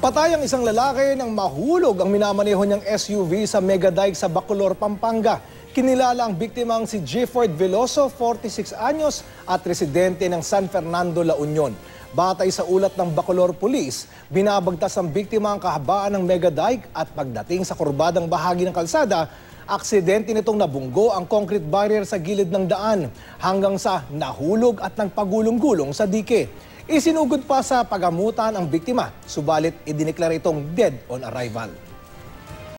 Patay ang isang lalaki nang mahulog ang minamaneho niyang SUV sa megadike sa Bacolor, Pampanga. Kinilala ang biktimang si Gifford Veloso, 46 anyos at residente ng San Fernando, La Union. Batay sa ulat ng Bacolor Police, binabagtas ang biktima ang kahabaan ng megadike at pagdating sa kurbadang bahagi ng kalsada, aksidente nitong nabunggo ang concrete barrier sa gilid ng daan hanggang sa nahulog at nagpagulong-gulong sa dike. Isinugod pa sa pagamutan ang biktima, subalit idineklara itong dead on arrival.